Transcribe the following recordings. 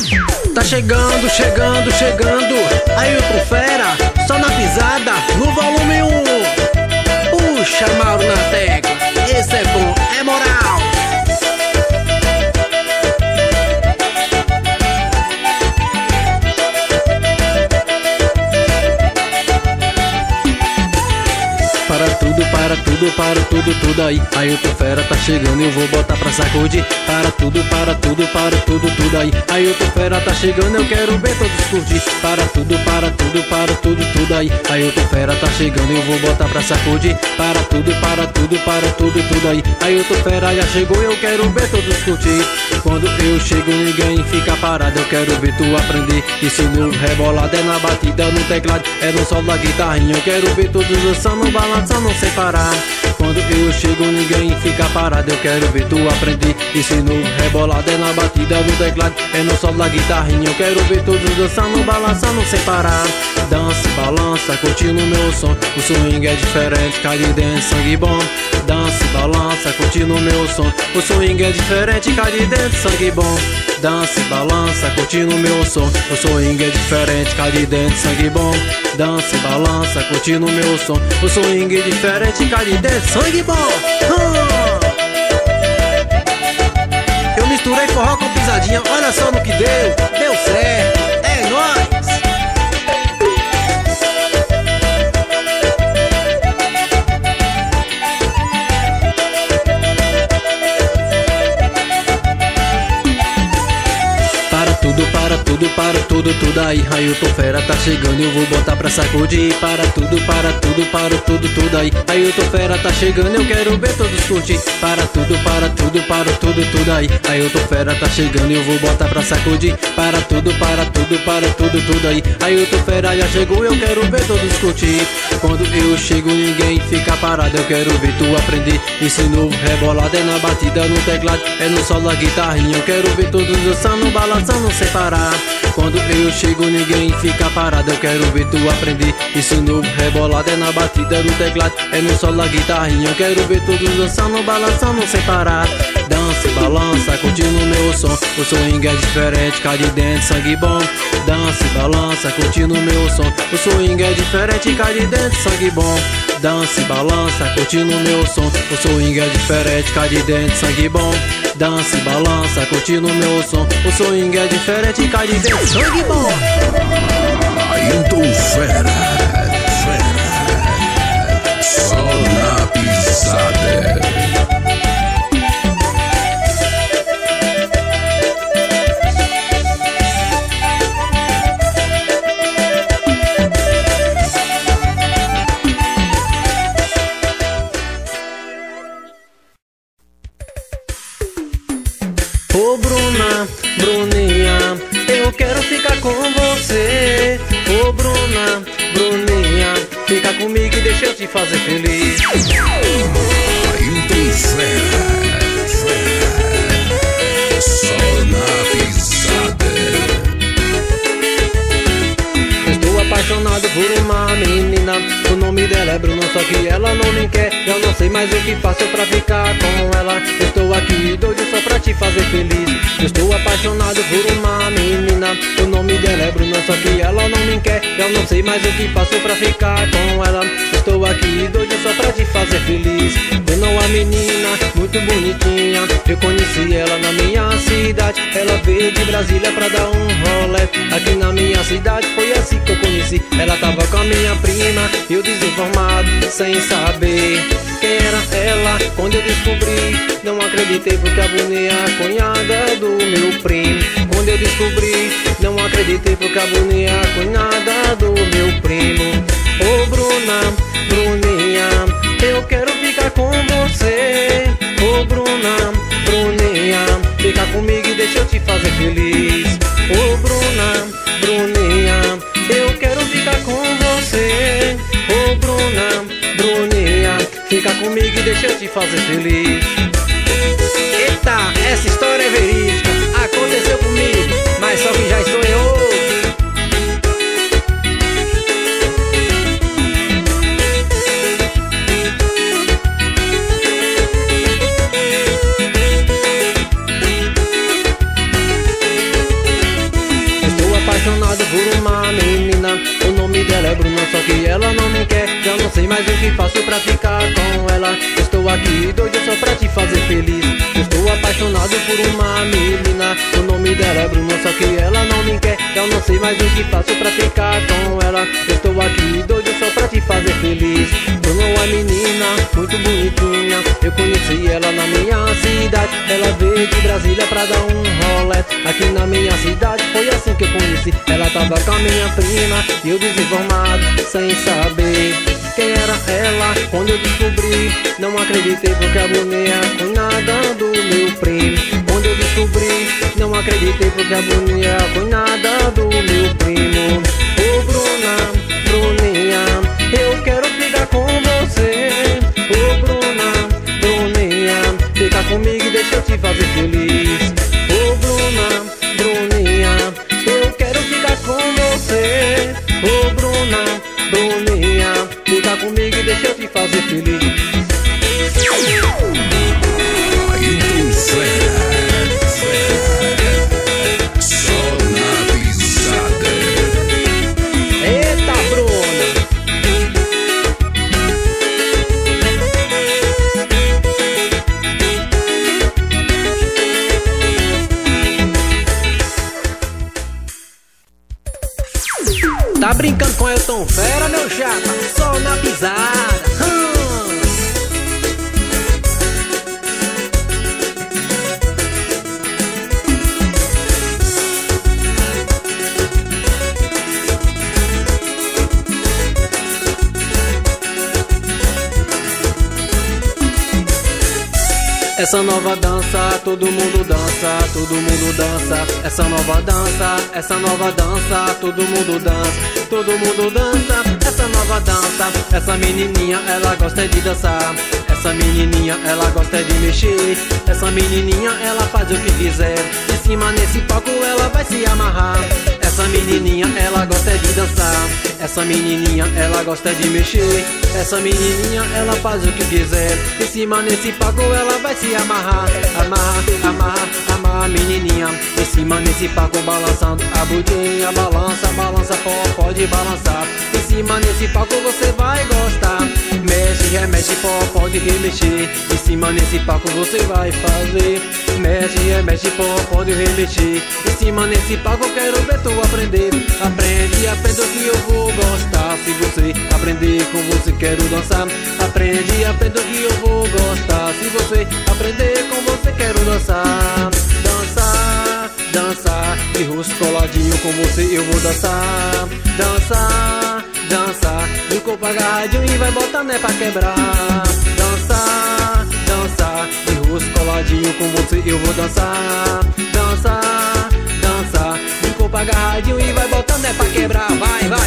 Tá chegando, chegando, chegando. Ailton Fera, só na pisada, no volume 1. Puxa, Mauro na tecla. Esse é bom, é moral. Para tudo, tudo aí. Ailton Fera tá chegando e eu vou botar pra sacudir. Para tudo, tudo aí. Ailton Fera tá chegando, eu quero ver todos curtir. Para tudo, tudo aí. Ailton Fera tá chegando e eu vou botar pra sacudir. Para tudo, tudo aí. Ailton Fera já chegou e eu quero ver todos curtir. Quando eu chego ninguém fica parado, eu quero ver tu aprender. Esse novo rebolado é na batida, no teclado, é no solo da guitarrinha. Eu quero ver todos dançando, balançando sem parar. Quando eu chego ninguém fica parado, eu quero ver tu aprender. Esse novo rebolado é na batida, no teclado, é no solo da guitarrinha. Eu quero ver todos dançando, balançando sem parar. Dança, balança, curtindo o meu som. O swing é diferente, cai de dentro, sangue bom. Dança, balança, curtindo o meu som. O swing é diferente, cai de dentro, sangue bom. Dança, balança, curtindo o meu som. O swing é diferente, cai de dentro, sangue bom. Dança, balança, curtindo o meu som. O swing é diferente, cai de dentro, sangue bom. Eu misturei forró com pisadinha, olha só no que deu. Deu certo, é nóis. Para tudo aí. Ailton Fera tá chegando e eu vou botar pra sacudir. Para tudo aí. Ailton Fera tá chegando, eu quero ver todos curtir. Para tudo aí. Ailton Fera tá chegando e eu vou botar pra sacudir. Para tudo aí. Ailton Fera já chegou, eu quero ver todos curtir. Quando eu chego ninguém fica parado, eu quero ver tu aprender. Esse novo rebolado é na batida, no teclado, é no solo da guitarrinha. Eu quero ver todos dançando, balançando sem parar. Quando eu chego ninguém fica parado, eu quero ver tu aprender. Esse novo rebolado é na batida, no teclado, é no solo da guitarrinha. Eu quero ver todos dançando, balançando sem parar. Dança, balança, curtindo o meu som. O swing é diferente, cai de dentro, sangue bom. Dança, balança, curtindo o meu som. O swing é diferente, cai de dentro, sangue bom. Dança, balança, curtindo o meu som. O swing é diferente, cai de dentro, sangue bom. Dança, balança, curtindo o meu som. O swing é diferente, cai de dentro, sangue bom. Ailton Fera, só na pisada. Ô Bruna, Bruninha, eu quero ficar com você. Ô Bruna, Bruninha, fica comigo e deixa eu te fazer feliz. Ailton Fera, só na pisada. Estou apaixonado por uma menina, o nome dela é Bruna, só que ela não me quer. Eu não sei mais o que faço pra ficar com ela. Estou aqui doido só pra te fazer feliz. Estou apaixonado por uma menina, o nome dela é Bruna, só que ela não me quer. Eu não sei mais o que faço pra ficar com ela. Estou aqui doido só pra te fazer feliz. Bruna, uma menina muito bonitinha, eu conheci ela na minha cidade. Ela veio de Brasília pra dar um rolê aqui na minha cidade. Foi assim que eu conheci. Ela tava com a minha prima, eu desinformado, sem saber quem era ela. Quando eu descobri, não acreditei, porque a Bruna é a cunhada do meu primo. Quando eu descobri, não acreditei, porque a Bruna é a cunhada do meu primo. Ô Bruna, Bruninha, eu quero ficar com você. Ô Bruna, Bruninha, fica comigo e deixa eu te fazer feliz. Ô Bruna, Bruninha, eu quero ficar com você. Ô Bruna, Bruninha, fica comigo e deixa eu te fazer feliz. Eita, essa história é verídica, aconteceu comigo, mas só que já estou em outro. Bruna, só que ela não me quer. Já não sei mais o que faço pra ficar com ela. Estou aqui doido só pra te fazer feliz. Estou apaixonado por uma menina, o nome dela é Bruna, só que ela não me quer. Já não sei mais o que faço pra ficar com ela. Estou aqui doido só pra te fazer feliz. Bruna é uma menina muito bonitinha, eu conheci ela na minha cidade. Ela veio de Brasília pra dar um rolê aqui na minha cidade, foi assim que eu conheci. Ela tava com a minha prima e eu desinformado, sem saber quem era ela. Quando eu descobri, não acreditei, porque a Bruninha é cunhada do meu primo. Quando eu descobri, não acreditei, porque a Bruninha é cunhada do meu primo. Ô Bruna, Bruninha, eu quero ficar com você. Ô Bruna, Bruninha, fica comigo e deixa eu te fazer feliz. Ô Bruna, Bruninha, eu quero ficar com você. Ô Bruna, Bruninha, fica comigo e deixa eu te fazer feliz. Ailton só na pisada. Eita, Bruna! Tá brincando com Ailton Fera, meu chapa? Só na pisada. Essa nova dança, todo mundo dança, todo mundo dança. Essa nova dança, todo mundo dança, todo mundo dança. Essa nova dança, essa menininha, ela gosta de dançar. Essa menininha, ela gosta de mexer. Essa menininha, ela faz o que quiser. Em cima nesse palco ela vai se amarrar. Essa menininha, ela gosta de dançar. Essa menininha, ela gosta de mexer. Essa menininha, ela faz o que quiser. Em cima nesse palco ela vai se amarrar. Amarra, amarra, amarra, menininha. Em cima nesse palco balançando a budinha. Balança, balança, pode balançar. Em cima nesse palco você vai gostar. Mexe, remexe, pode remexer. Em cima nesse palco você vai fazer. Mexe, remexe, pode remexer. Em cima nesse palco eu quero ver tu aprender. Aprende, aprenda o que eu vou gostar. Se você aprender com você quero dançar. Aprende, aprenda o que eu vou gostar. Se você aprender com você quero dançar. Dançar, dançar, de rosto coladinho com você eu vou dançar. Dançar, dançar, de corpo agarradinho e vai botar né pra quebrar. Dançar, dançar, de rosto coladinho com você eu vou dançar. Dançar, dançar, de corpo agarradinho e vai botar né pra quebrar. Vai, vai,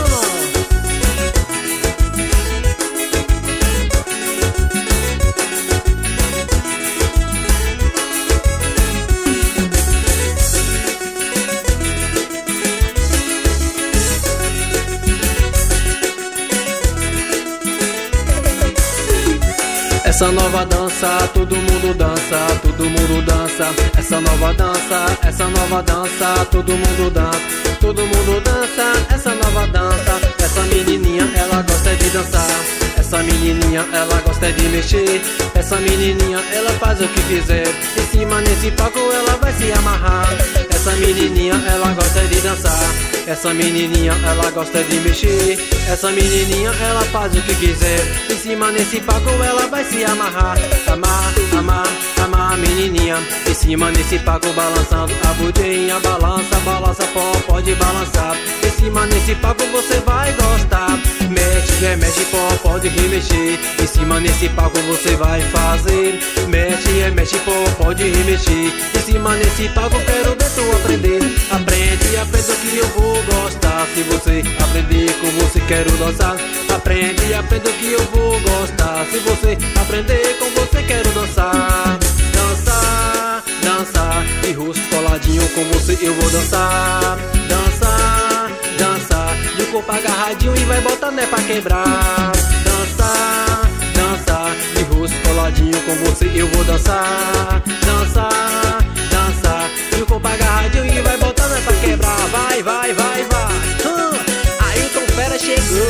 essa nova dança, todo mundo dança, todo mundo dança. Essa nova dança, todo mundo dança, todo mundo dança. Essa nova dança, essa menininha, ela gosta de dançar. Essa menininha, ela gosta de mexer. Essa menininha, ela faz o que quiser. Em cima nesse palco ela vai se amarrar. Essa menininha, ela gosta de dançar. Essa menininha, ela gosta de mexer. Essa menininha, ela faz o que quiser. Em cima nesse palco ela vai se amarrar. Amar, amar, amar, menininha. Em cima nesse palco balançando a budinha. Balança, balança, pode balançar. Em cima nesse palco você vai gostar. Mexe, remexe, pode remexer. Em cima nesse palco você vai fazer. Mexe, remexe, pode remexer. Em cima nesse palco quero ver tu aprender. Aprende, aprenda o que eu vou gostar. Se você aprender com você quero dançar. Aprende, aprenda o que eu vou gostar. Se você aprender com você quero dançar. Dançar, dançar, de rosto coladinho com você eu vou dançar. Dançar, dançar, de corpo agarradinho e vai botar né pra quebrar. Dançar, dançar, de rosto coladinho com você eu vou dançar. Dançar, dançar, de corpo agarradinho e vai botar né pra quebrar. Vai, vai, vai, vai. Ailton Fera chegou.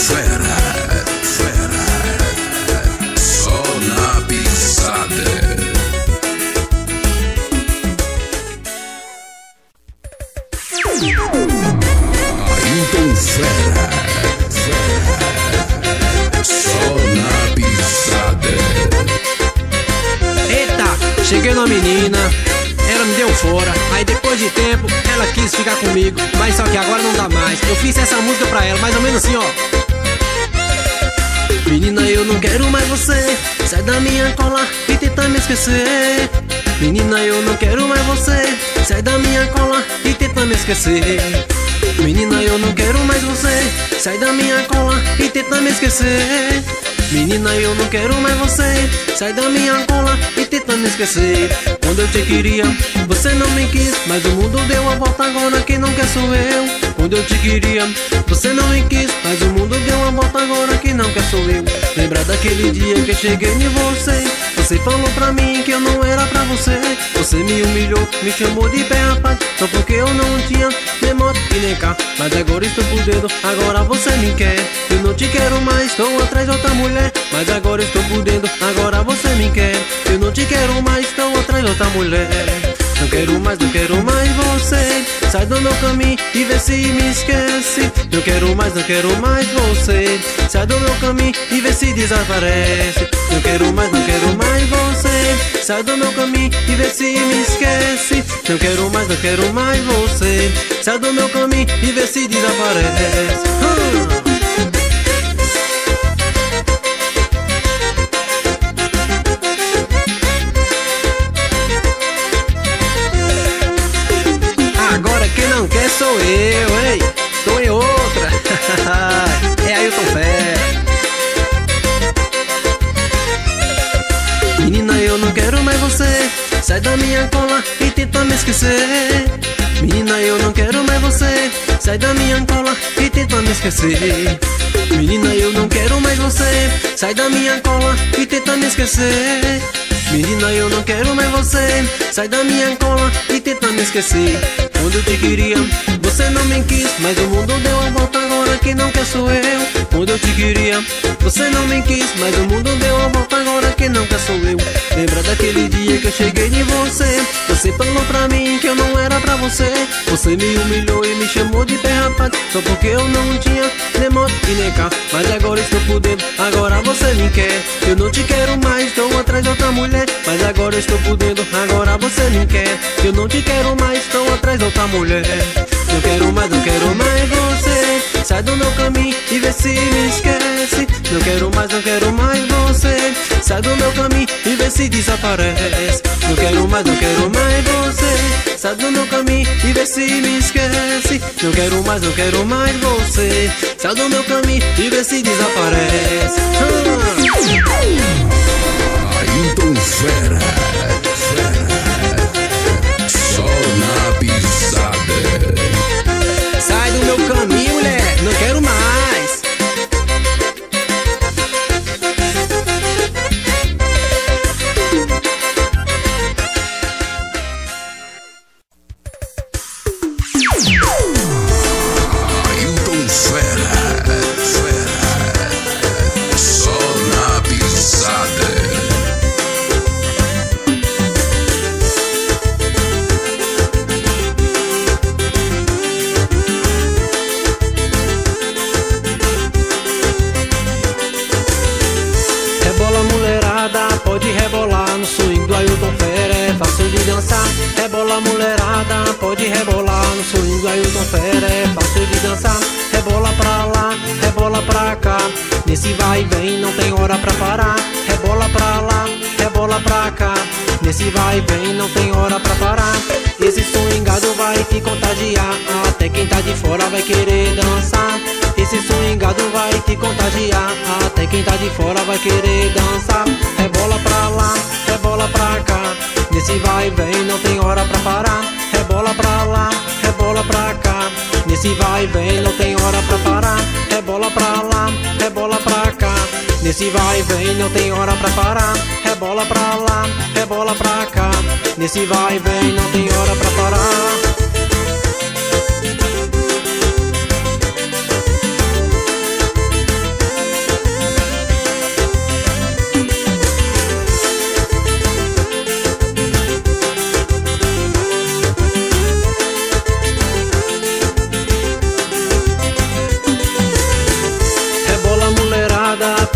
fera, fera, só na pisada. Ailton Fera, fera, só na pisada. Eita, cheguei na menina, ela me deu fora. Aí depois de tempo, ela quis ficar comigo, mas só que agora não dá mais. Eu fiz essa música pra ela, mais ou menos assim, ó. Menina, eu não quero mais você, sai da minha cola e tenta me esquecer. Menina, eu não quero mais você, sai da minha cola e tenta me esquecer. Menina, eu não quero mais você, sai da minha cola e tenta me esquecer. Menina, eu não quero mais você, sai da minha cola e tenta me esquecer. Quando eu te queria, você não me quis, mas o mundo deu a volta, agora quem não quer sou eu. Quando eu te queria, você não me quis, mas o mundo deu a volta, agora quem não quer sou eu. Lembra daquele dia que eu cheguei em você, você falou pra mim que eu não era pra você. Você me humilhou, me chamou de pé rapaz, só porque eu não tinha nem moto e nem carro. Mas agora estou por dentro, agora você me quer. Eu não te quero mais, estou atrás de outra mulher. Mas agora estou por dentro, agora você me quer. Eu não te quero mais, estou atrás de outra mulher. Não quero mais, não quero mais você, sai do meu caminho e vê se me esquece. Não quero mais, não quero mais você, sai do meu caminho e vê se desaparece. Não quero mais, não quero mais você, sai do meu caminho e vê se me esquece. Não quero mais, não quero mais você, sai do meu caminho e vê se desaparece. Agora quem não quer sou eu, ei, tô em outra. É Ailton Fera. Menina, eu não quero mais você, sai da minha cola e tenta me esquecer. Menina, eu não quero mais você, sai da minha cola e tenta me esquecer. Menina, eu não quero mais você, sai da minha cola e tenta me esquecer. Menina, eu não quero mais você, sai da minha cola e tenta me esquecer. Quando eu te queria, você não me quis, mas o mundo deu a volta, agora quem não quer sou eu. Quando eu te queria, você não me quis, mas o mundo deu a volta, agora quem não quer sou eu. Lembra daquele dia que eu cheguei em você, você falou pra mim que eu não era pra você. Você me humilhou e me chamou de pé rapaz, só porque eu não tinha nem moto e nem carro. Mas agora estou por dentro, agora você me quer. Eu não te quero mais, estou atrás de outra mulher. Mas agora estou por dentro, agora você me quer. Eu não te quero mais, estou atrás de outra mulher. Não quero mais, não quero mais você, sai do meu caminho e vê se me esquece. Não quero mais, não quero mais você, sai do meu caminho e vê se desaparece. Não quero mais, não quero mais você, sai do meu caminho e vê se me esquece. Não quero mais, não quero mais você, sai do meu caminho e vê se desaparece. Ailton Fera, fera, só na pisada. Sai do meu caminho, mulher, não quero mais. Ailton Fera, fera, só na pisada. Rebola mulherada, pode rebolar no swing do Ailton Fera, é fácil de dançar. Rebola mulherada, pode rebolar no swing do Ailton Fera, é fácil de dançar. Rebola pra lá, rebola pra cá, nesse vai e vem não tem hora pra parar. Rebola pra lá, rebola pra cá, nesse vai e vem não tem hora pra parar. Esse swingado vai te contagiar, até quem tá de fora vai querer dançar. Esse swingado vai te contagiar, até quem tá de fora vai querer dançar. Rebola pra lá, rebola pra cá, nesse vai e vem não tem hora pra parar. Rebola pra lá, rebola pra cá, nesse vai e vem não tem hora pra parar. Rebola pra lá, rebola pra cá, nesse vai e vem não tem hora pra parar. Rebola pra lá, rebola pra cá, nesse vai e vem não tem hora pra parar.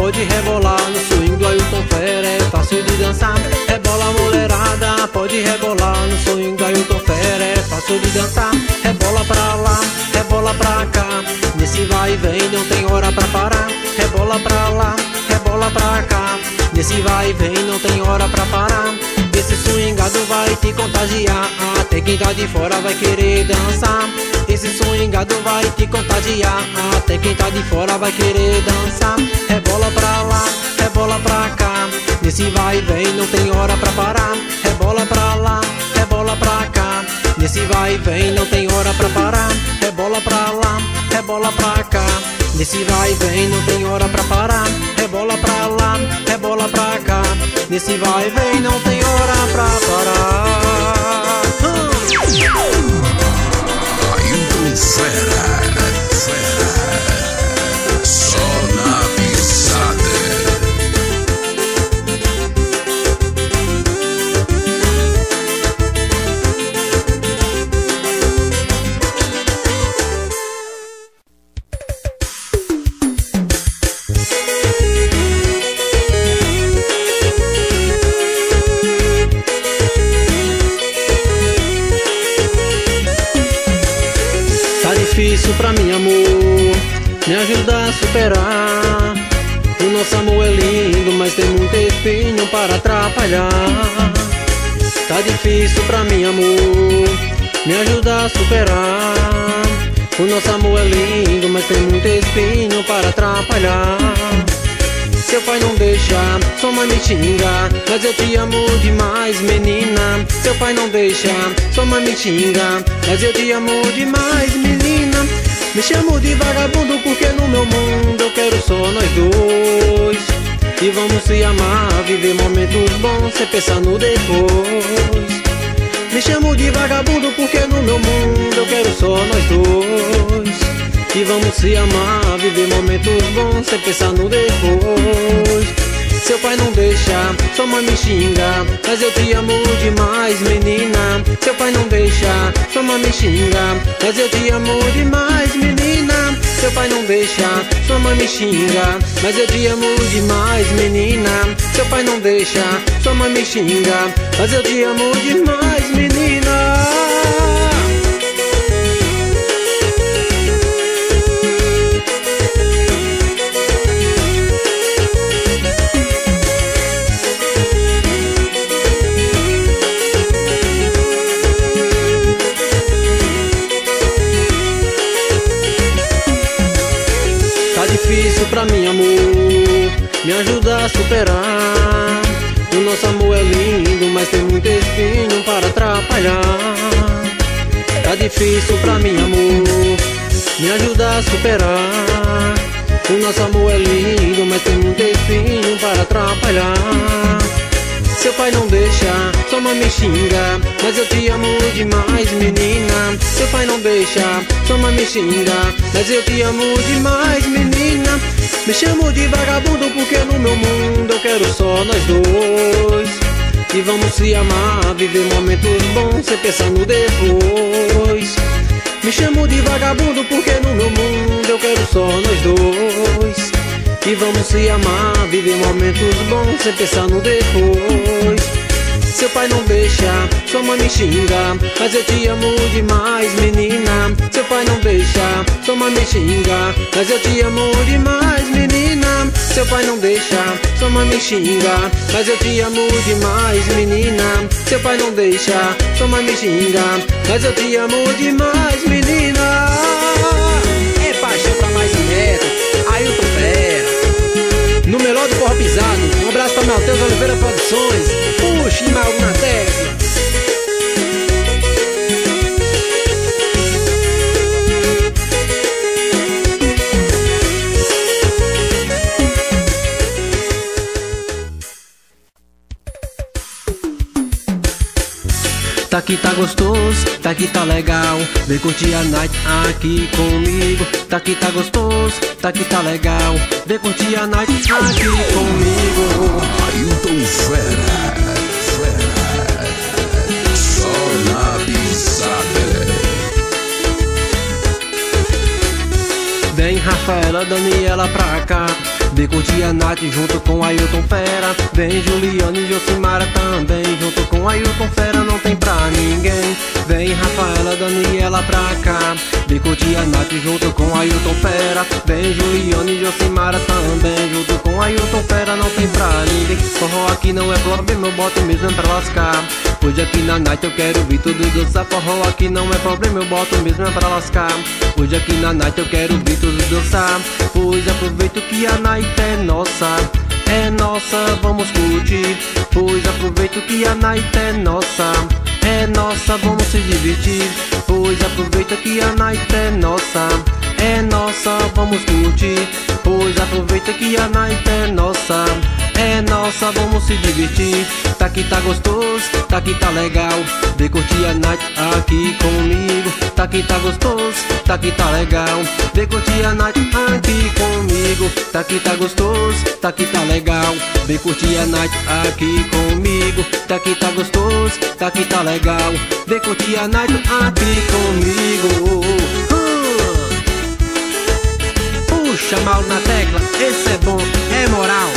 pode rebolar no swing do Ailton Fera, é fácil de dançar. Rebola mulherada, pode rebolar no swing do Ailton Fera, é fácil de dançar. Rebola pra lá, rebola pra cá, nesse vai e vem não tem hora pra parar. Rebola pra lá, rebola pra cá, nesse vai e vem não tem hora pra parar. Esse swingado vai te contagiar, até quem tá de fora vai querer dançar. Esse swingado vai te contagiar, até quem tá de fora vai querer dançar. Rebola pra lá, rebola pra cá, nesse vai e vem não tem hora pra parar. Rebola pra lá, rebola pra cá, nesse vai e vem não tem hora pra parar. Rebola pra lá, rebola pra cá, nesse vai e vem não tem hora pra parar. Rebola pra lá, rebola pra cá, nesse vai e vem não tem hora pra parar. Ailton Fera, só na pisada. Difícil pra mim, amor, me ajuda a superar. O nosso amor é lindo, mas tem muito espinho para atrapalhar. Tá difícil pra mim, amor, me ajuda a superar. O nosso amor é lindo, mas tem muito espinho para atrapalhar. Seu pai não deixa, sua mãe me xinga, mas eu te amo demais, menina. Seu pai não deixa, sua mãe me xinga, mas eu te amo demais, menina. Me chamo de vagabundo porque no meu mundo eu quero só nós dois. E vamos se amar, viver momentos bons, sem pensar no depois. Me chamo de vagabundo porque no meu mundo eu quero só nós dois. E vamos se amar, viver momentos bons, sem pensar no depois. Seu pai não deixa, sua mãe me xinga, mas eu te amo demais, menina. Seu pai não deixa, sua mãe me xinga, mas eu te amo demais, menina. Seu pai não deixa, sua mãe me xinga, mas eu te amo demais, menina. Seu pai não deixa, sua mãe me xinga, mas eu te amo demais, menina. Difícil pra mim, amor, me ajuda a superar. O nosso amor é lindo, mas tem muito espinho para atrapalhar. Tá difícil pra mim, amor, me ajuda a superar. O nosso amor é lindo, mas tem muito espinho para atrapalhar. Seu pai não deixa, sua mãe me xinga, mas eu te amo demais, menina. Seu pai não deixa, sua mãe me xinga, mas eu te amo demais, menina. Me chamo de vagabundo porque no meu mundo eu quero só nós dois. E vamos se amar, viver momentos bons, sem pensar no depois. Me chamo de vagabundo porque no meu mundo eu quero só nós dois. E vamos se amar, viver momentos bons, sem pensar no depois. Seu pai não deixa, sua mãe me xinga, mas eu te amo demais, menina. Seu pai não deixa, sua mãe me xinga, mas eu te amo demais, menina. Seu pai não deixa, sua mãe me xinga, mas eu te amo demais, menina. Seu pai não deixa, sua mãe me xinga, mas eu te amo demais, menina. É paixão pra mais um metro, Ailton Fera. No melhor do forró pisado, um abraço pra Matheus Oliveira Produções. Puxa, e Mauro na tecla. Tá aqui tá gostoso, tá aqui tá legal, vem curtir a night aqui comigo. Tá aqui tá gostoso, tá aqui tá legal, vem curtir a night aqui comigo. Ailton Fera, só na pisada. Vem Rafaela, Daniela pra cá, Vem curtir a Nath junto com Ailton Fera. Vem Juliane e Josimara também, junto com Ailton Fera não tem pra ninguém. Vem Rafaela, Daniela pra cá. Vem curtir a Nath junto com Ailton Fera. Vem Juliane e Josimara também, junto com Ailton Fera não tem pra ninguém. Forró aqui não é problema, eu boto mesmo pra lascar. Hoje aqui na Night eu quero ver tudo dançar. Forró aqui não é problema, eu boto mesmo pra lascar. Hoje aqui na Night eu quero ver tudo dançar. Pois aproveito que a Night é nossa, vamos curtir. Pois aproveito que a Night é nossa, vamos se divertir. Pois aproveita que a Night é nossa, vamos curtir. Pois aproveita que a Night é nossa, vamos se divertir. Tá aqui tá gostoso, tá aqui tá legal. Vem curtir a Night aqui comigo. Tá aqui tá gostoso, tá aqui tá legal. Vem curtir a Night aqui comigo. Tá aqui tá gostoso, tá aqui tá legal. Vem curtir a Night aqui comigo. Tá aqui tá gostoso, tá aqui tá legal. Vem curtir a Night aqui comigo. Puxa mal na tecla, esse é bom, é moral.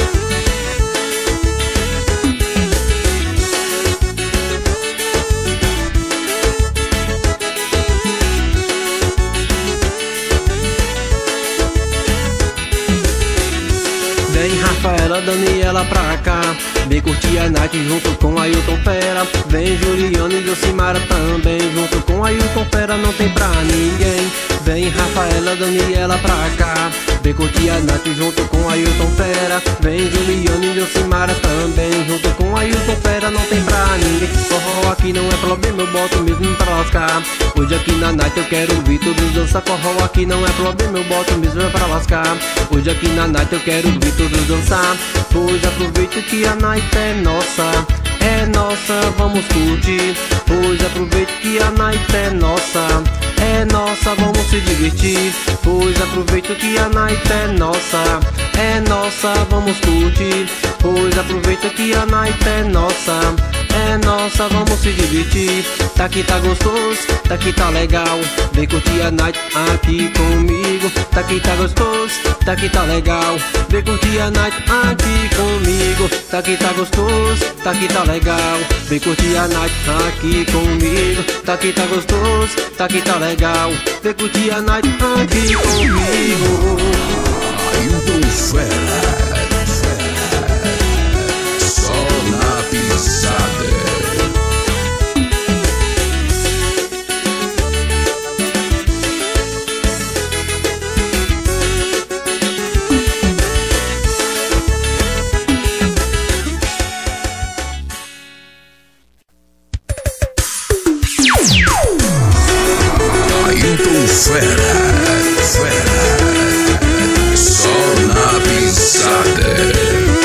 Vem Rafaela, Daniela pra cá. Vem curtir a Night junto com Ailton Fera. Vem Juliane e Josimara também, junto com Ailton Fera não tem pra ninguém. Vem Rafaela, Daniela pra cá. Vem curtir a Night junto com Ailton Fera. Vem Juliane e Josimara também, junto com Ailton Fera não tem pra ninguém. Forró aqui não é problema, eu boto mesmo pra lascar. Hoje aqui na Night eu quero ver todos dançar. Forró aqui não é problema, eu boto mesmo pra lascar. Hoje aqui na Night eu quero ver todos dançar. Pois aproveita que a Night é nossa, vamos curtir. Pois aproveita que a Night é nossa, vamos se divertir. Pois aproveita que a Night é nossa, vamos curtir. Pois aproveita que a Night é nossa, vamos se divertir. Tá aqui tá gostoso, tá aqui tá legal. Vem curtir a Night aqui comigo. Tá aqui tá gostoso, tá aqui tá legal. Vem curtir a Night aqui comigo. Tá aqui tá gostoso, tá aqui tá legal. Vem curtir a Night aqui comigo. Tá aqui tá gostoso, tá aqui tá legal. Vem curtir a Night aqui comigo. Ailton Fera, só na pisada. Ailton Fera, só na pisada.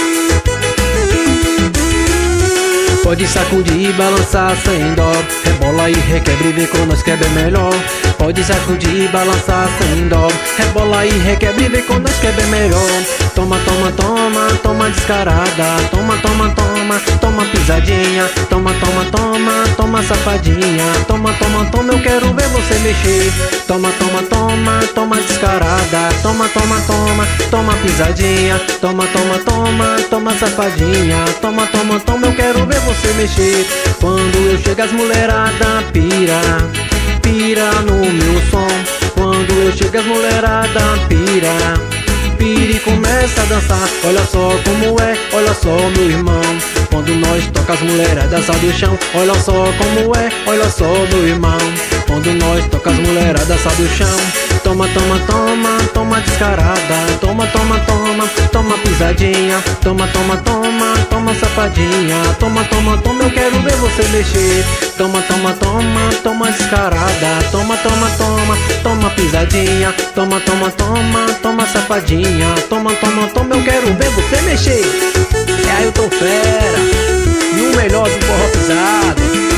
Pode sacudir e balançar sem dó. Rebola e requebra e vê com nós que é bem melhor. Pode sacudir e balançar sem dó. Rebola e requebra e vê com nós que é bem melhor. Toma, toma, toma, toma descarada. Toma, toma, toma, toma pisadinha. Toma, toma, toma, toma safadinha. Toma, toma, toma, eu quero ver você mexer. Toma, toma, toma, toma descarada. Toma, toma, toma, toma pisadinha. Toma, toma, toma, toma safadinha. Toma, toma, toma, eu quero ver você mexer. Quando eu chego as mulherada pira, pira no meu som. Quando eu chego as mulherada pira, pira e começa a dançar. Olha só como é, olha só meu irmão. Quando nós toca as mulheradas sai do chão. Olha só como é, olha só meu irmão. Quando nós toca as mulheradas sai do chão. Toma, toma, toma, toma descarada. Toma, toma, toma, toma pisadinha. Toma, toma, toma, toma safadinha. Toma, toma, toma, eu quero ver você mexer. Toma, toma, toma, toma descarada. Toma, toma, toma, toma pisadinha. Toma, toma, toma, toma safadinha. Toma, toma, toma, eu quero ver você mexer. É Ailton Fera e o melhor do forró pisado.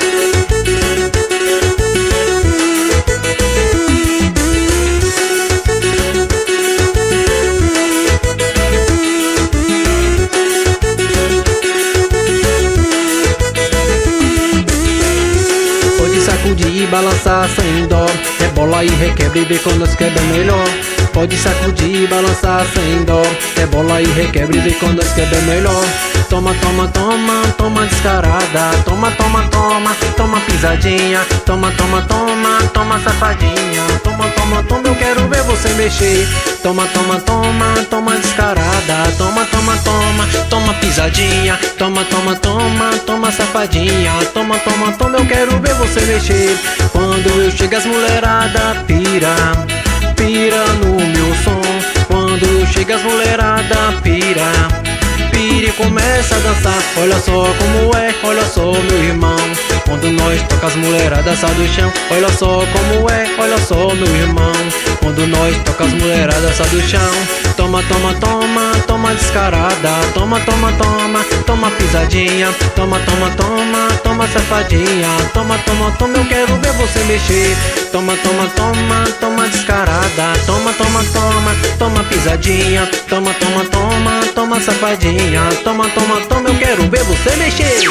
Sacudir e balançar sem dó. Rebola e requebra e vê quando nós quebra melhor. Pode sacudir e balançar sem dó. rebola e requebra e vê quando nós quebra é melhor. Toma, toma, toma, toma descarada. Toma, toma, toma, toma pisadinha. Toma, toma, toma, toma safadinha. Toma, toma, toma, eu quero ver você mexer. Toma, toma, toma, toma descarada. Toma, toma, toma, toma pisadinha. Toma, toma, toma, toma safadinha. Toma, toma, toma, eu quero ver você mexer. Quando eu chego as mulherada pira, pira no meu som. Quando eu chego as mulherada pira, pira e começa a dançar. Olha só como é, olha só meu irmão. Quando nós toca as mulheradas sai do chão. Olha só como é, olha só meu irmão. Quando nós toca as mulheradas sai do chão. Toma, toma, toma, toma descarada. Toma, toma, toma, toma pisadinha. Toma, toma, toma, toma safadinha. Toma, toma, toma, eu quero ver você mexer. Toma, toma, toma, toma descarada. Toma, toma, toma, toma pisadinha. Toma, toma, toma, toma safadinha. Toma, toma, toma, eu quero ver você mexer.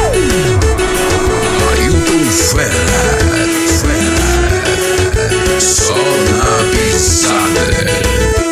Ailton Fera, só na pisada.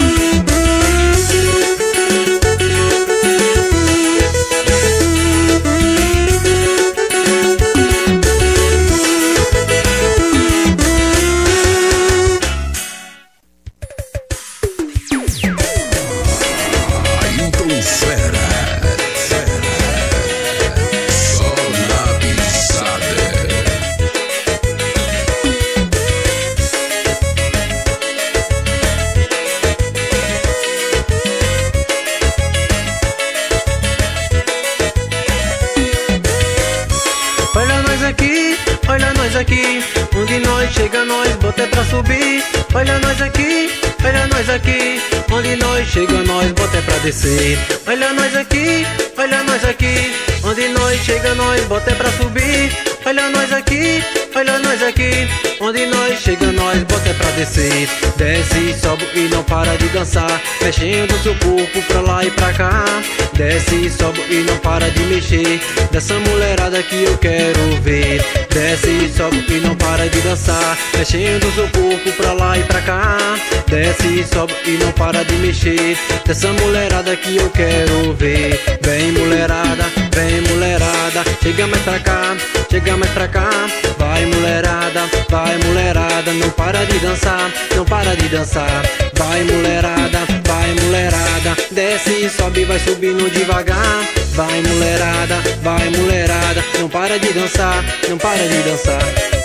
Olha nós aqui, onde nós chega nós bota pra subir. Olha nós aqui, olha nós aqui, onde nós chega nós bota pra descer. Olha nós aqui, olha nós aqui, onde nós chega nós bota pra subir. Olha nós aqui, olha nós aqui, onde nós chega nós bota pra descer. Desce, sobe e não para de dançar, mexendo seu corpo pra lá e pra cá. Desce, sobe e não para de mexer, dessa mulherada que eu quero ver. Desce, sobe e não para de dançar, mexendo seu corpo pra lá e pra cá. Desce, sobe e não para de mexer, dessa mulherada que eu quero ver. Vem mulherada, chega mais pra cá, chega mais pra cá. Vai mulherada, não para de dançar, não para de dançar. Vai mulherada, desce e sobe, vai subindo devagar. Vai mulherada, não para de dançar, não para de dançar.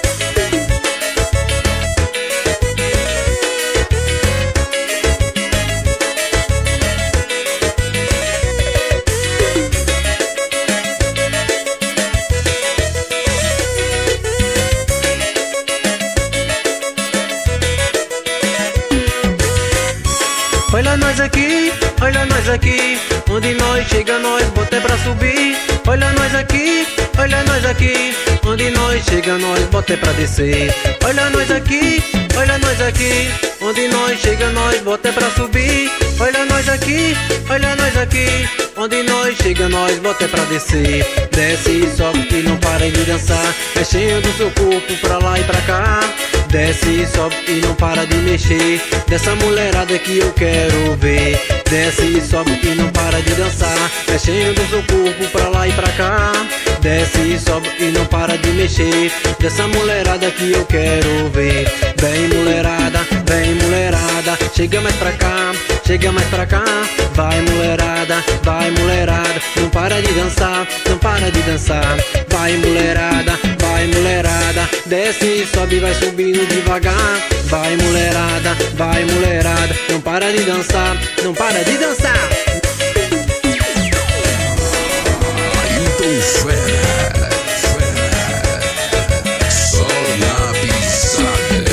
Olha nós aqui, olha nós aqui, onde nós chega nós bota pra subir. Olha nós aqui, olha nós aqui, onde nós chega nós bota pra descer. Olha nós aqui, olha nós aqui, onde nós chega nós bota pra subir. Olha nós aqui, olha nós aqui, onde nós chega nós bota pra descer. Desce e sobe e não para de dançar, mexendo seu corpo pra lá e pra cá. Desce e sobe e não para de mexer, dessa mulherada que eu quero ver. Desce e sobe e não para de dançar, mexendo seu corpo pra lá e pra cá. Desce e sobe e não para de mexer, dessa mulherada que eu quero ver. Vem mulherada, chega mais pra cá, chega mais pra cá. Vai mulherada, não para de dançar, não para de dançar. Vai mulherada, desce e sobe, vai subindo devagar. Vai mulherada, não para de dançar, não para de dançar. Ailton Fera, só na pisada.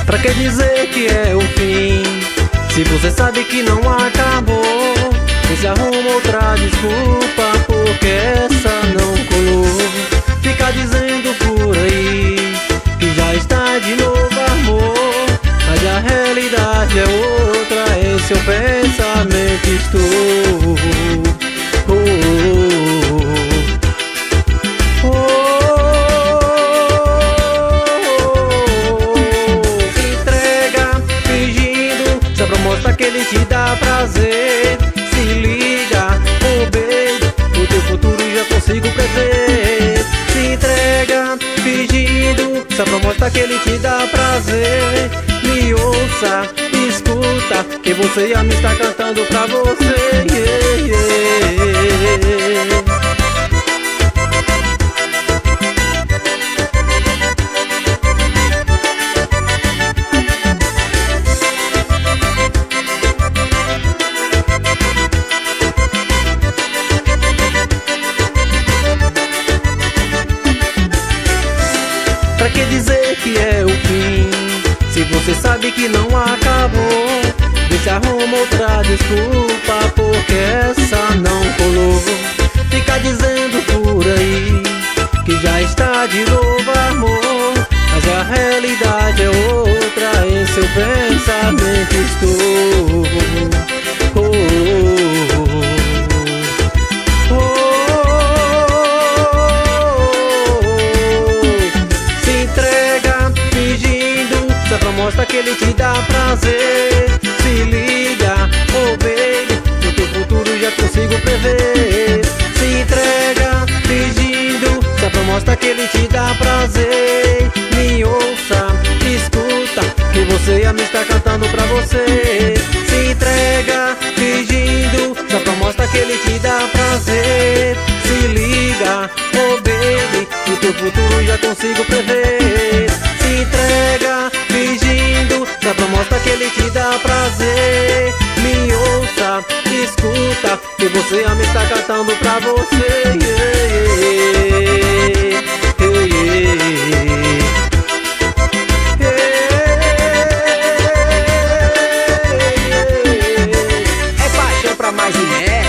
Pra que dizer que é o fim, se você sabe que não acabou? E se arruma outra desculpa, porque essa não colou. Fica dizendo por aí que já está de novo amor, mas a realidade é outra, em seu pensamento estou. Se entrega fingindo, só pra mostrar que ele te dá prazer. Se liga, oh baby, o teu futuro já consigo prever. Se entrega fingindo, só pra mostrar que ele te dá prazer. Me ouça, escuta, que você já me está cantando pra você, yeah, yeah. Pra que dizer que é o fim, se você sabe que não acabou? Vê se arruma outra desculpa, porque essa não colou. Fica dizendo por aí que já está de novo amor, mas a realidade é outra, em seu pensamento estou. Só pra mostrar que ele te dá prazer. Se liga, oh baby, o teu futuro já consigo prever. Se entrega fingindo, só pra mostrar que ele te dá prazer. Me ouça, escuta, que você já me está cantando pra você. Se entrega fingindo, só pra mostrar que ele te dá prazer. Se liga, oh baby, o teu futuro já consigo prever. Se entrega fingindo, só pra mostrar que ele te dá prazer. Me ouça, escuta, que você já me está cantando pra você, yeah, yeah, yeah. É paixão pra mais e menos.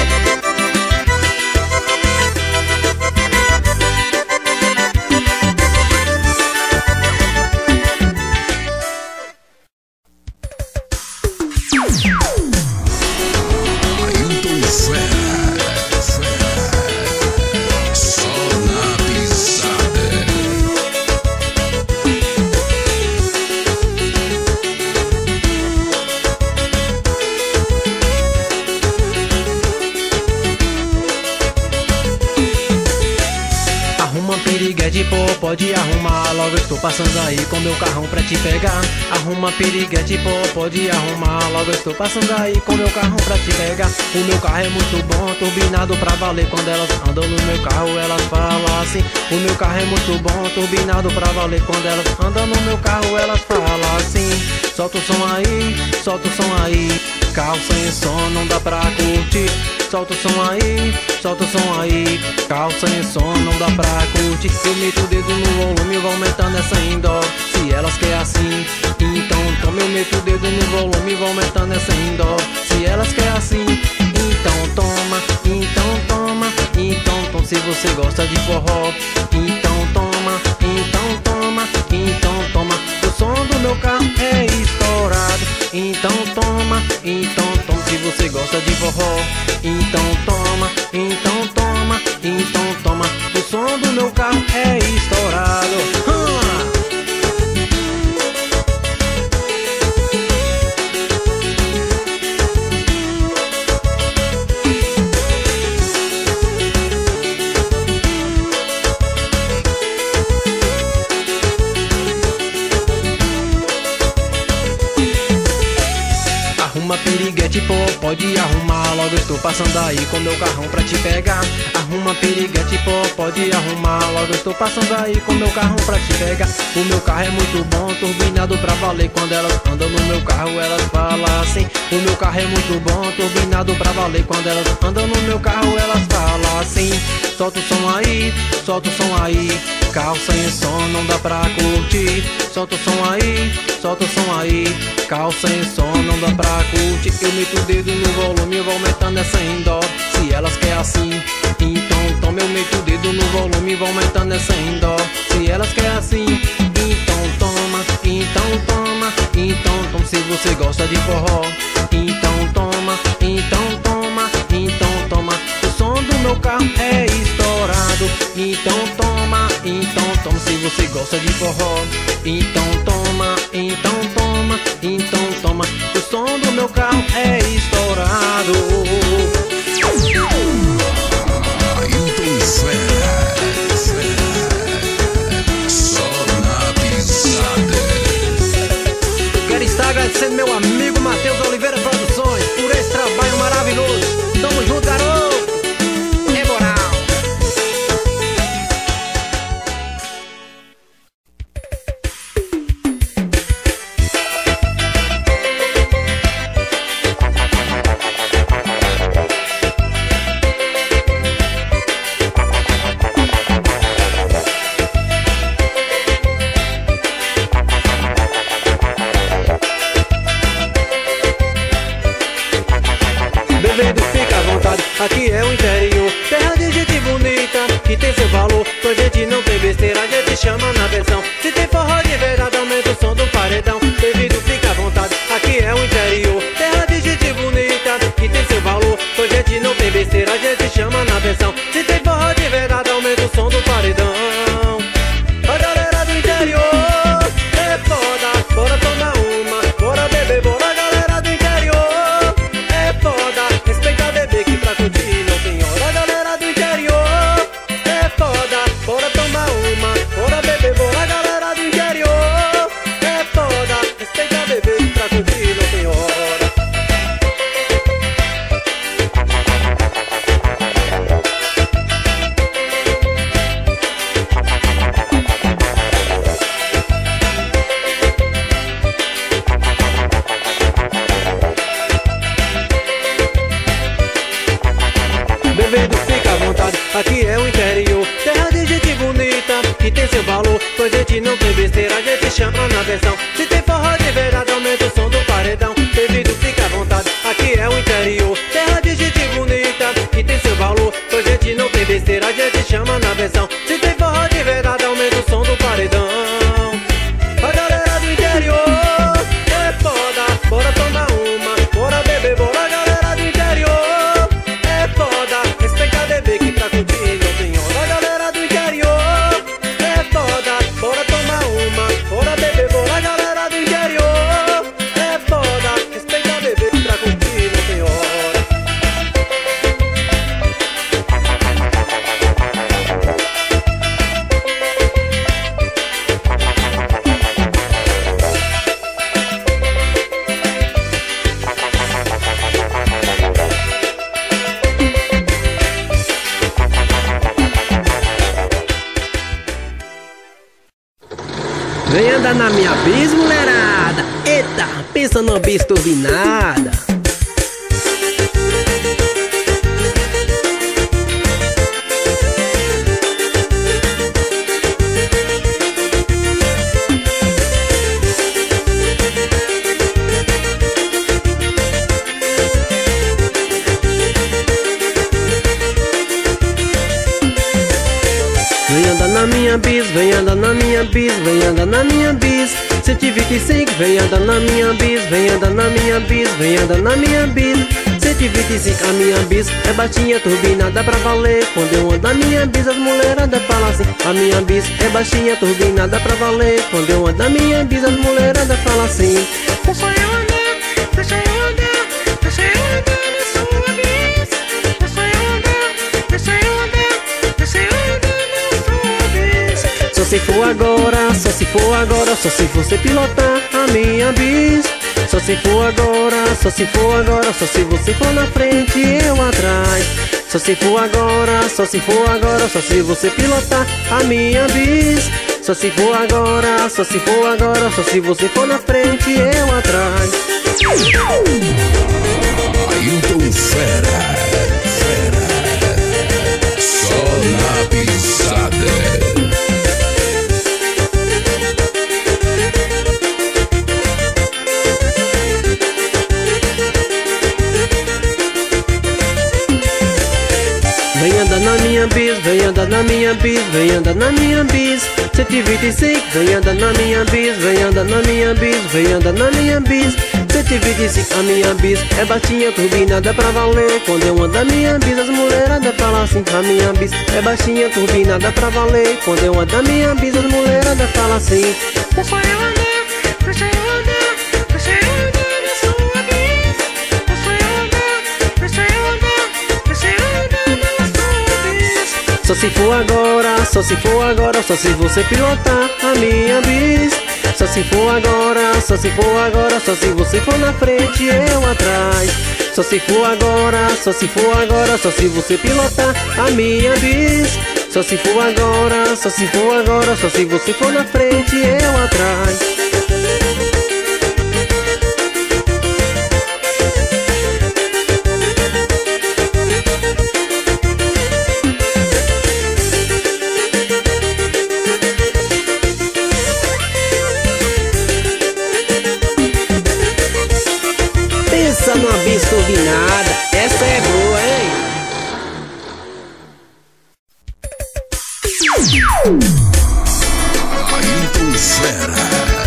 Piriguete, pô, pode arrumar, logo estou passando aí com meu carrão pra te pegar. Arruma piriguete, pô, pode arrumar, logo estou passando aí com meu carrão pra te pegar. O meu carro é muito bom, turbinado pra valer, quando elas andam no meu carro elas falam assim. O meu carro é muito bom, turbinado pra valer, quando elas andam no meu carro elas falam assim. Solta o som aí, solta o som aí, carro sem som não dá pra curtir. Solta o som aí, solta o som aí, carro sem som não dá pra curtir. Eu meto o dedo no volume, vou aumentando essa indó. Se elas querem assim, então toma. Eu meto o dedo no volume, vou aumentando essa indó. Se elas querem assim, então toma. Então toma, então toma. Se você gosta de forró, então toma. Então toma, então toma. O som do meu carro é estourado. Então toma, então toma. Se você gosta de forró, então toma, então toma, então toma. O som do meu carro é estourado. Arruma piriguete, pô, pode arrumar, logo estou passando aí com meu carrão pra te pegar. Arruma piriguete, pô, pode arrumar, logo estou passando aí com meu carrão pra te pegar. O meu carro é muito bom, turbinado pra valer, quando elas andam no meu carro elas falam assim. O meu carro é muito bom, turbinado pra valer, quando elas andam no meu carro elas falam assim. Solta o som aí, solta o som aí, carro sem som não dá pra curtir. Solta o som aí, solta o som aí. Carro sem som não dá pra curtir. Eu meto o dedo no volume e vou aumentando essa em dó. Se elas querem assim, então toma. Eu meto o dedo no volume e vou aumentando essa em dó. Se elas querem assim, então toma. Então toma, então toma. Se você gosta de forró, então toma. Então toma, então toma. O som do meu carro é estourado. Então toma, então toma. Se você gosta de forró, então toma. Então toma, então toma. O som do meu carro é estourado. Ailton Fera, só na pisada. Quero estar agradecendo meu amigo Matheus Oliveira Produções por esse trabalho maravilhoso. Tamo junto, garoto. É moral. Bebendo fica à vontade, aqui é o interior. Terra de gente bonita, que tem seu valor. Com a gente não tem besteira, a gente chama na versão. Se tem forró de verdade, aumenta o som do paredão. Bebendo fica à vontade, aqui é o interior. Terra de gente bonita, que tem seu valor. Com a gente não tem besteira, a gente chama na versão. Se tem forró de verdade, aumenta o som do paredão. A galera do interior é foda, bora tomar uma, bora beber, bora galera do interior. É foda, respeita bebê que pra curtir não tem hora. Galera do interior é foda, bora tomar uma, bora beber, bora galera do interior. É foda, respeita bebê que pra curtir não tem hora. Bebendo fica à vontade, aqui é o interior. Terra de gente bonita, que tem seu valor. Com a gente não tem besteira, a gente chama na versão. Se tem forró de verdade, aumenta o som do paredão. Bebendo fica à vontade, aqui é o interior. Terra de gente bonita, que tem seu valor. Com a gente não tem besteira, a gente chama na versão. Se tem forró de verdade, aumenta o som do paredão. A galera do interior é foda, bora tomar uma, bora beber, bora galera do interior. É foda, respeita bebê que pra curtir não tem hora. A galera do interior é foda, bora tomar uma, bora beber, bora galera do interior. É foda, respeita bebê que pra curtir não tem hora. Vem andar na minha bis, mulherada. Eita, pensa numa bis turbinada. Vem andar na minha bis, vem andar na minha bis, vem andar na minha bis. 125, vem andar na minha bis, vem andar na minha bis, vem andar na minha bis. 125, a minha bis é baixinha, turbinada pra valer. Quando eu ando na minha bis, as mulheradas falam assim. A minha bis é baixinha, turbinada pra valer. Quando eu ando na minha bis, as mulheradas falam assim. Deixa eu andar, deixa eu andar, deixa eu andar na sua bis. Deixa eu andar, deixa eu andar, deixa eu andar na sua bis. Só se for agora, só se for agora, só se você pilotar a minha bis. Só se for agora, só se for agora, só se você for na frente e eu atrás. Só se for agora, só se for agora, só se você pilotar a minha bis. Só se for agora, só se for agora, só se você for na frente e eu atrás. Ailton Fera, só na pisada. vem andar na minha bis, vem andar na minha bis. 125, vem andar na minha bis, vem andar na minha bis, vem andar na minha bis. 125, a minha bis é baixinha, turbinada pra valer. Quando eu ando na minha bis, as mulheradas falam assim. A minha bis é baixinha, turbinada pra valer. Quando eu ando na minha bis, as mulheradas falam assim. Deixa eu andar, deixa eu andar, deixa eu andar na sua bis. Deixa eu andar, deixa eu andar, deixa eu andar na sua bis. Só se for agora, só se for agora, só se você pilotar a minha bis. Só se for agora, só se for agora, só se você for na frente e eu atrás. Só se for agora, só se for agora, só se você pilotar a minha bis. Só se for agora, só se for agora, só se você for na frente e eu atrás. Pensa numa bis turbinada, essa é boa, hein? Ailton Fera,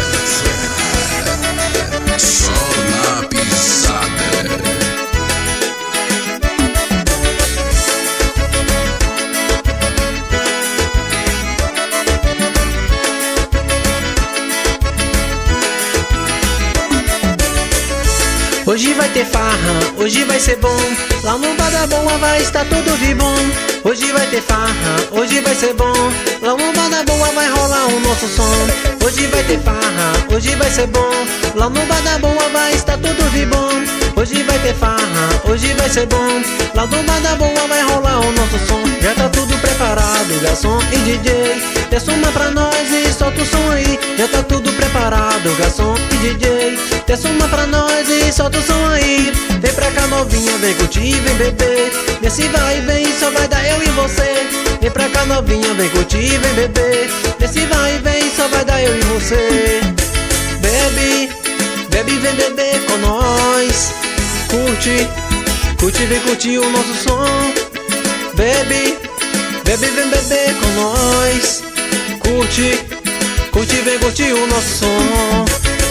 só na pisada. Hoje vai ter farra, hoje vai ser bom. Lá no bar da boa vai estar tudo de bom. Hoje vai ter farra, hoje vai ser bom. Lá no bar da boa vai rolar o nosso som. Hoje vai ter farra, hoje vai ser bom. Lá no bar da boa vai estar tudo de bom. Hoje vai ter farra, hoje vai ser bom. Lá no bar da boa vai rolar o nosso som. Já tá tudo preparado, garçom e DJ. Desce uma pra nós e solta o som aí. Já tá tudo preparado, garçom e DJ. Desce uma pra nós e solta o som aí. Vem pra cá novinha, vem curtir, vem beber. Nesse vai e vem, só vai dar eu e você. Vem pra cá novinha, vem curtir, vem beber. Nesse vai e vem, só vai dar eu e você. Bebe, bebe, vem beber com nós. Curte, curte, vem curtir o nosso som. Bebe, bebe, vem beber com nós. Curte, curte, vem curtir o nosso som.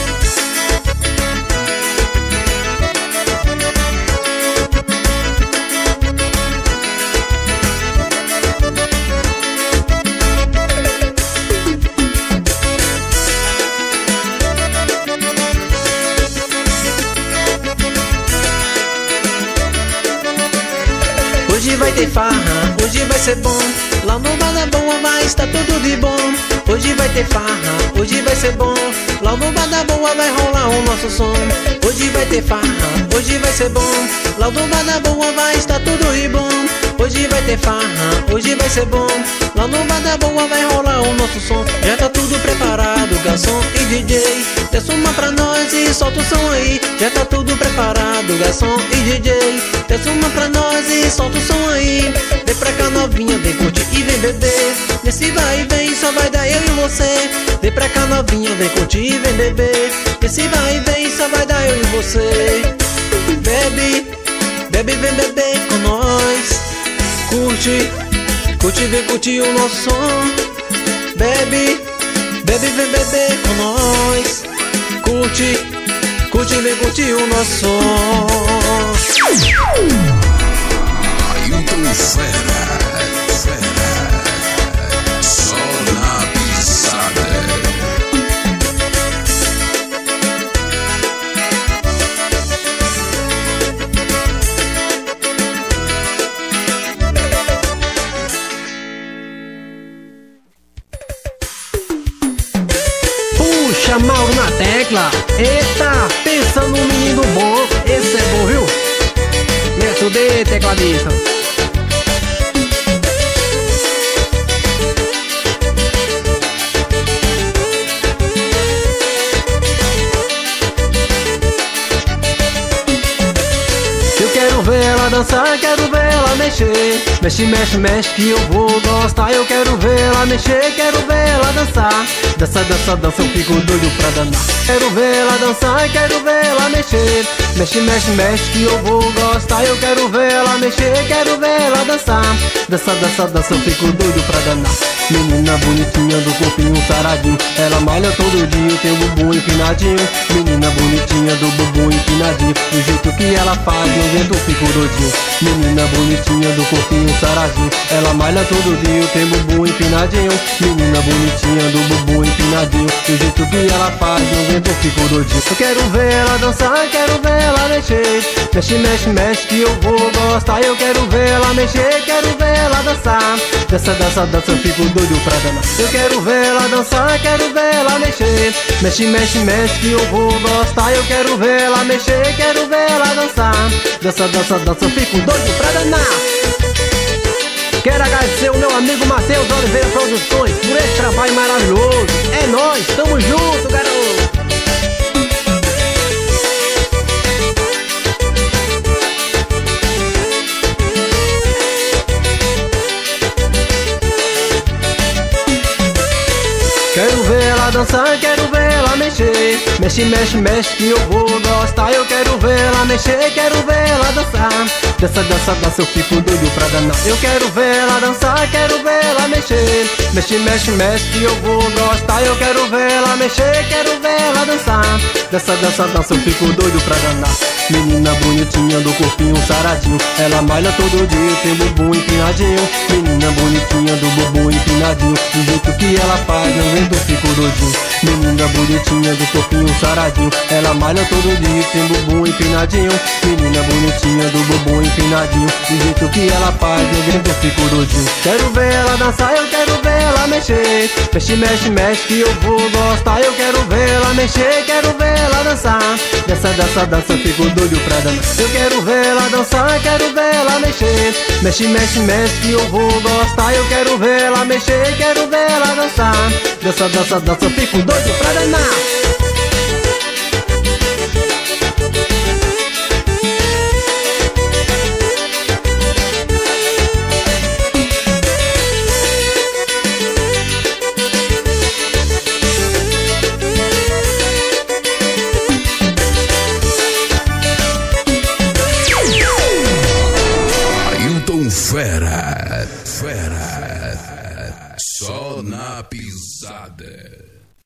Hoje vai ter farra, hoje vai ser bom. Lá no bar da boa vai estar tudo de bom. Hoje vai ter farra, hoje vai ser bom. Lá no bar da boa vai rolar o nosso som. Hoje vai ter farra, hoje vai ser bom. Lá no bar da boa vai estar tudo de bom. Hoje vai ter farra, hoje vai ser bom. Lá no bar da boa vai rolar o nosso som. Já tá tudo preparado, garçom e DJ. Desce uma pra nós e solta o som aí. Já tá tudo preparado, garçom e DJ. Desce uma pra nós e solta o som aí. Vem pra cá novinha, vem curtir e vem beber. Nesse vai e vem, só vai dar eu e você. Vem pra cá novinha, vem curtir e vem beber. Nesse vai e vem, só vai dar eu e você. Bebe, bebe, vem beber com nós. Curte, curte, vem curtir o nosso som. Bebe, bebe, vem beber com nós. Curte, curte, vem curtir o nosso som. Ailton Fera, só na pisada. Puxa, Mauro na tecla. Eita, pensa no menino bom. Esse é bom, viu? Neto de tecladista. Eu quero ver ela dançar, quero ver ela mexer. Mexe, mexe, mexe que eu vou gostar. Eu quero ver ela mexer, quero ver ela dançar. Dessa dança, dança, eu fico doido pra danar. Quero ver ela dançar, quero ver ela mexer. Mexe, mexe, mexe que eu vou gostar. Eu quero ver ela mexer, quero ver ela dançar. Dessa dança, dança, eu fico doido pra danar. Menina bonitinha do corpinho saradinho, ela malha todo dia, tem o bumbum empinadinho. Menina bonitinha do bumbum empinadinho, do jeito que ela faz, no vento eu fico doidinho. Menina bonitinha do corpinho saradinho, ela malha todo dia, tem o bumbum empinadinho. Menina bonitinha do bumbum empinadinho, do jeito que ela faz, no vento eu fico doidinho. Eu quero ver ela dançar, quero ver ela mexer. Mexe, mexe, mexe que eu vou gostar. Eu quero ver ela mexer, quero ver ela dançar. Dessa dança, dança, eu fico doido pra danar. Eu quero ver ela dançar, quero ver ela mexer. Mexe, mexe, mexe que eu vou gostar. Eu quero ver ela mexer, quero ver ela dançar. Dessa dança, dança, eu fico doido pra danar. Quero agradecer o meu amigo Matheus Oliveira Produções por esse trabalho maravilhoso. É nóis, tamo junto, garoto. Quero ver ela dançar, quero ver ela mexer. Mexe, mexe, mexe que eu vou gostar. Eu quero ver ela mexer, quero ver ela dançar. Dessa dança, dança, eu fico doido pra danar. Eu quero ver ela dançar, quero ver ela mexer. Mexe, mexe, mexe que eu vou gostar. Eu quero ver ela mexer, quero ver ela dançar. Dessa dança, dança, eu fico doido pra danar. Menina bonitinha do corpinho saradinho, ela malha todo dia, tem bumbum empinadinho. Menina bonitinha do bumbum empinadinho, do jeito que ela faz, eu vendo, fico doidinho. Menina bonitinha do corpinho saradinho, ela malha todo dia, tem bumbum empinadinho. Menina bonitinha do bumbum empinadinho, do jeito que ela faz, eu vendo, fico doidinho. Quero ver ela dançar, eu quero ver ela mexer. Mexe, mexe, mexe que eu vou gostar. Eu quero ver ela mexer, quero ver ela dançar. Dessa dança, dança, eu fico doido pra danar. Eu quero ver ela dançar, quero ver ela mexer. Mexe, mexe, mexe que eu vou gostar. Eu quero ver ela mexer, quero ver ela dançar. Dessa dança, dança, eu fico doido pra danar. Fera, fera, só na pisada.